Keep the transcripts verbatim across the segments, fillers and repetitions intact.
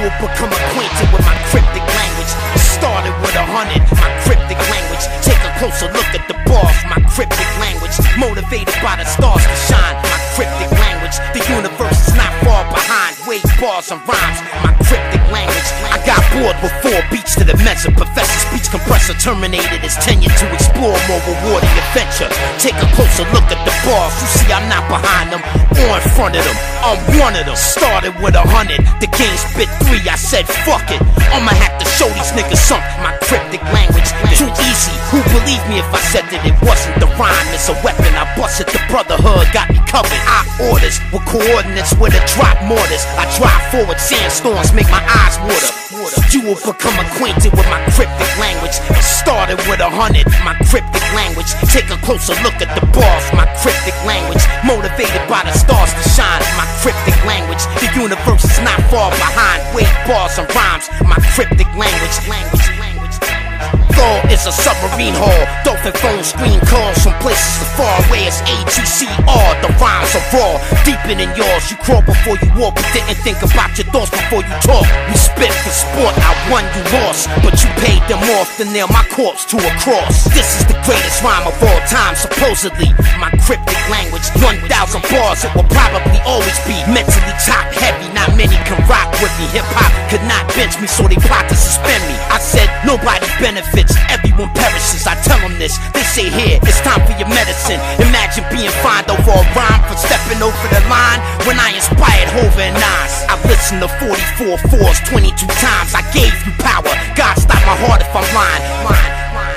will become acquainted with my cryptic language. It started with a hundred, my cryptic language. Take a closer look at the bars, my cryptic language. Motivated by the stars to shine, my cryptic language. The universe is not far behind, wave bars and rhymes, my cryptic language. I got bored with four beats to the measure. Professor speech compressor terminated his tenure to explore more rewarding adventure. Take a closer look at the bars, you see I'm not behind them or in front of them. I'm one of them. Started with a hundred, the game spit three, I said fuck it. I'ma have to show these niggas something, my cryptic language. Too easy, who believe me if I said that it wasn't? The rhyme is a weapon, I busted the brotherhood, got me covered. I orders with coordinates with a drop mortars. I drive forward, sandstorms make my eyes water. You will become acquainted with my cryptic language. It started with a hundred, my cryptic language. Take a closer look at the bars, my cryptic language. Motivated by the stars to shine, my cryptic language. The universe is not far behind, wave bars and rhymes, my cryptic language. Language, language, language. Thor is a submarine hull, dolphin phone screen calls from places as far away as A T C R. The rhymes are raw, deeper than yours. You crawl before you walk, but didn't think about your thoughts before you talk. We spit for sport, I won, you lost, but you paid them off to nail my corpse to a cross. This is the greatest rhyme of all time, supposedly. My cryptic language, one thousand bars, it will probably always be mentally top heavy. Not many can rock with me. Hip hop could not bench me, so they plot to suspend me. I said nobody benefits, everyone perishes. I tell them this, they say here, it's time for your medicine. Imagine being fined over a rhyme for stepping over the line when I inspired Hova and Nas. I listened to forty-four fours twenty-two times. I gave you power, God stop my heart if I'm lying. lying.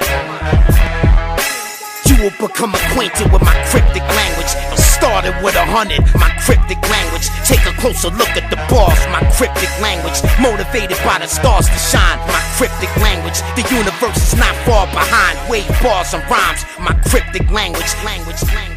You will become acquainted with my cryptic language. It started with a hundred, my cryptic language. Take a closer look at the bars, my cryptic language. Motivated by the stars to shine, my cryptic language. The universe is not far behind, wave bars and rhymes, my cryptic language. Language, language.